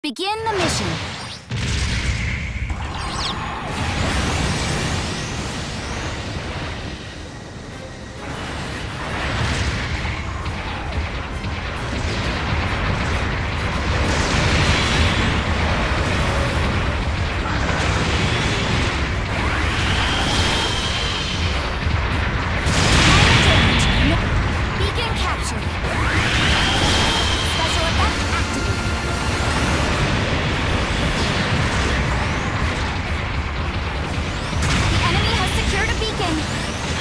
Begin the mission. Beacon captured. Special effect activated. The enemy has secured a beacon.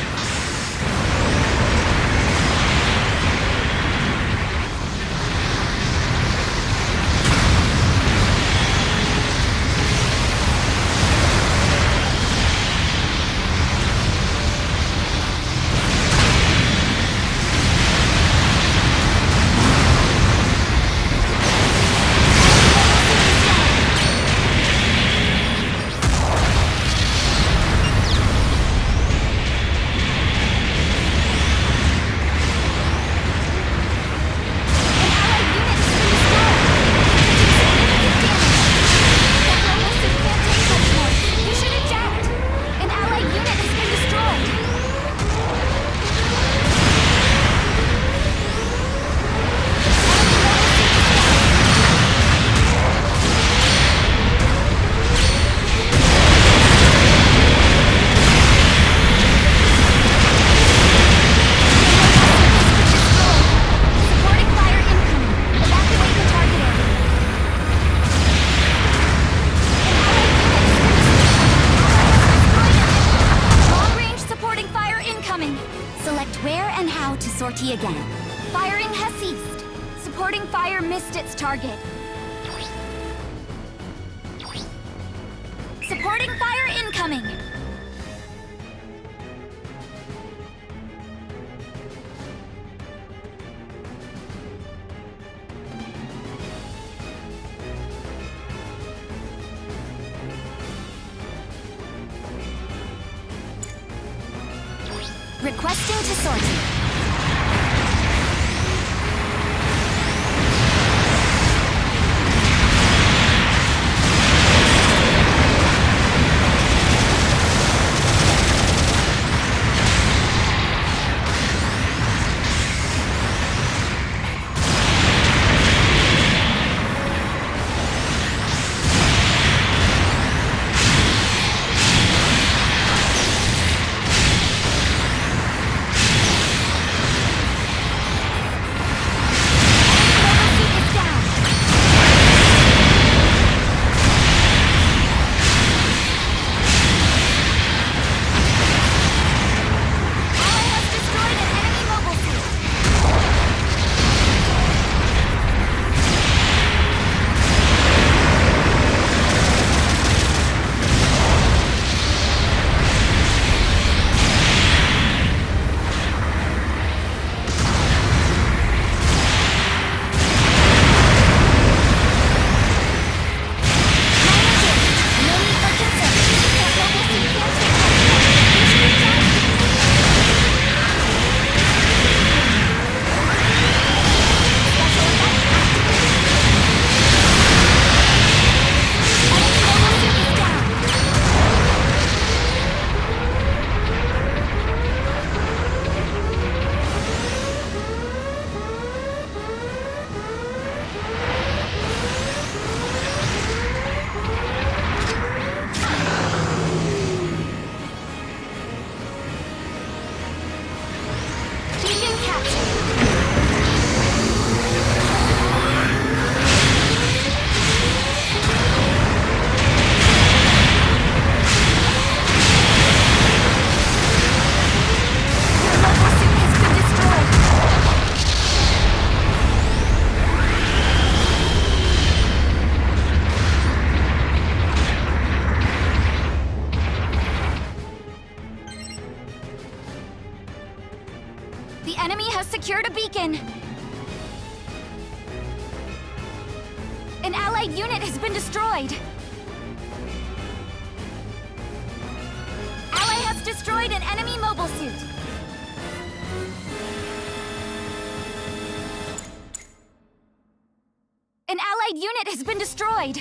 Select where and how to sortie again. Firing has ceased. Supporting fire missed its target. Supporting fire incoming! Requesting to sortie. The enemy has secured a beacon! An allied unit has been destroyed! Ally has destroyed an enemy mobile suit! An allied unit has been destroyed!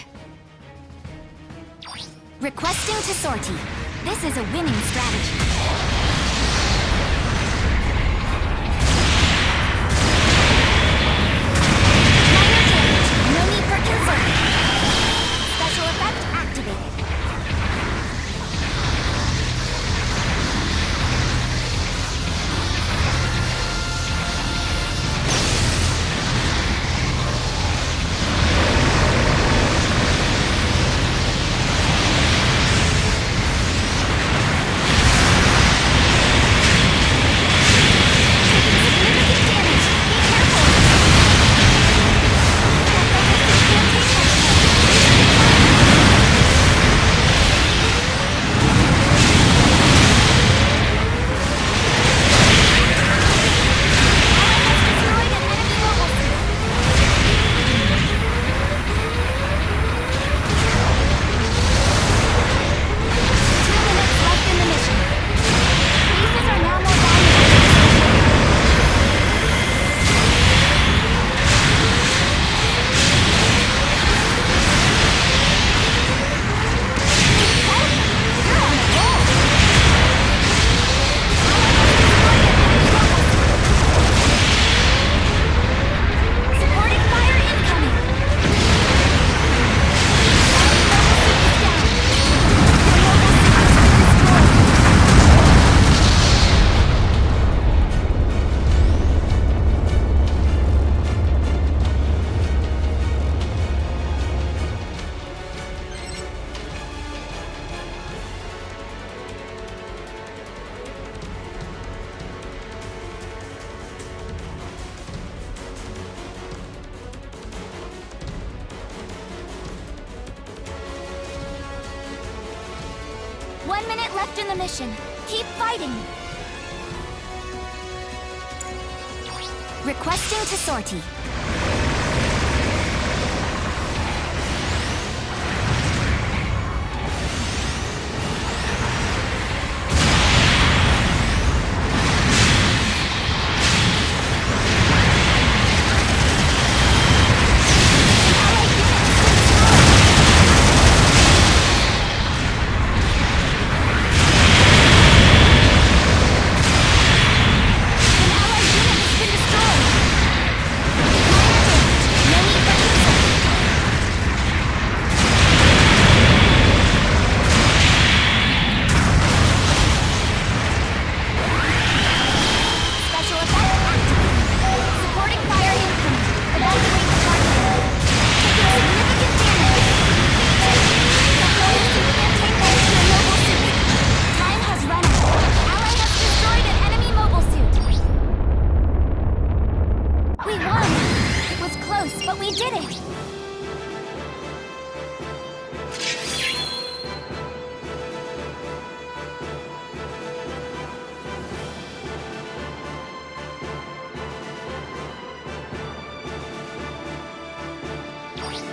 Requesting to sortie. This is a winning strategy. Minor damage. No need for concern. Special effect activated. Left in the mission. Keep fighting! Requesting to sortie.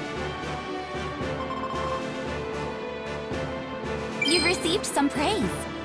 You've received some praise.